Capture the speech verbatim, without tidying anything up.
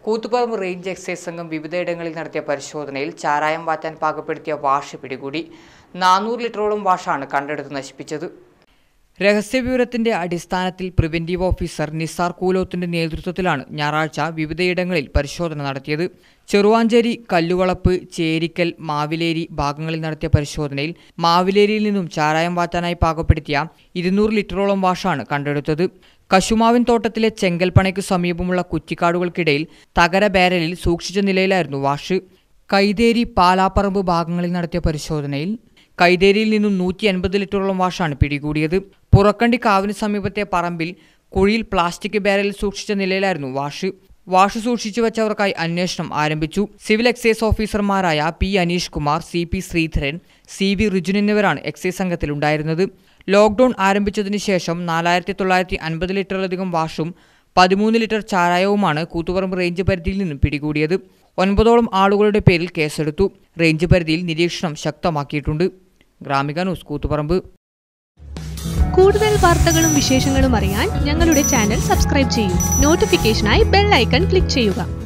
Koothuparamba range excise സംഘം വിവിധയിടങ്ങളിൽ നടത്തിയ പരിശോധനയിൽ ചാരായം വാറ്റാൻ പാകപ്പെടുത്തിയ വാഷ് പിടികൂടി. നാനൂറ് ലിറ്ററോളം വാഷാണ് കണ്ടെടുത്ത് നശിപ്പിച്ചത്. രഹസ്യവിവരത്തിന്റെ അടിസ്ഥാനത്തിൽ പ്രിവന്റീവ് ഓഫീസർ നിസാർ കൂലോത്തിന്റെ നേതൃത്വത്തിലാണ് ഞായറാഴ്ച വിവിധയിടങ്ങളിൽ പരിശോധന നടത്തിയത്. ചെറുവാഞ്ചേരി, കല്ലുവളപ്പ്, ചേരിക്കൽ, മാവിലേരി ഭാഗങ്ങളിൽ നടത്തിയ പരിശോധനയിൽ മാവിലേരിയിൽ നിന്നും ചാരായം വാറ്റാനായി പാകപ്പെടുത്തിയ ഇരുന്നൂറ് ലിറ്ററോളം വാഷാണ് കണ്ടെടുത്തത്. കശുമാവിൻ തോട്ടത്തിലെ ചെങ്കൽപ്പണയ്ക്ക് സമീപമുള്ള കുറ്റിക്കാടുകൾക്കിടയിൽ തകര ബാരലിൽ സൂക്ഷിച്ച നിലയിലായിരുന്നു വാഷ്. കൈതേരി, പാലാപ്പറമ്പ് ഭാഗങ്ങളിൽ നടത്തിയ പരിശോധനയിൽ കൈതേരിയിൽ നിന്നും നൂറ്റി അൻപത് ലിറ്ററോളം വാഷാണ് പിടികൂടിയത്. പുറക്കണ്ടി കാവിന് സമീപത്തെ പറമ്പിൽ കുഴിയിൽ പ്ലാസ്റ്റിക് ബാരലിൽ സൂക്ഷിച്ച നിലയിലായിരുന്നു വാഷ്. വാഷ് സൂക്ഷിച്ചു വച്ചവർക്കായി അന്വേഷണം ആരംഭിച്ചു. സിവിൽ എക്സൈസ് ഓഫീസർമാരായ P Aneesh Kumar, C P Sreedharan, C V Rijun എന്നിവരാണ് എക്സൈസ് സംഘത്തിലുണ്ടായിരുന്നത്. ലോക്ഡൌൺ ആരംഭിച്ചതിനു ശേഷം നാലായിരത്തി തൊള്ളായിരത്തി അൻപത് ലിറ്ററിലധികം വാഷും പതിമൂന്ന് ലിറ്റർ ചാരായവുമാണ് കൂത്തുപറമ്പ് റേഞ്ച് പരിധിയിൽ നിന്നും പിടികൂടിയത്. ഒൻപതോളം ആളുകളുടെ പേരിൽ കേസെടുത്തു. റേഞ്ച് പരിധിയിൽ നിരീക്ഷണം ശക്തമാക്കിയിട്ടുണ്ട്. ഗ്രാമിക ന്യൂസ്, കൂത്തുപറമ്പ്. കൂടുതൽ വാർത്തകളും വിശേഷങ്ങളും അറിയാൻ ഞങ്ങളുടെ ചാനൽ സബ്സ്ക്രൈബ് ചെയ്യൂ. നോട്ടിഫിക്കേഷനായി ബെൽ ഐക്കൺ ക്ലിക്ക് ചെയ്യുക.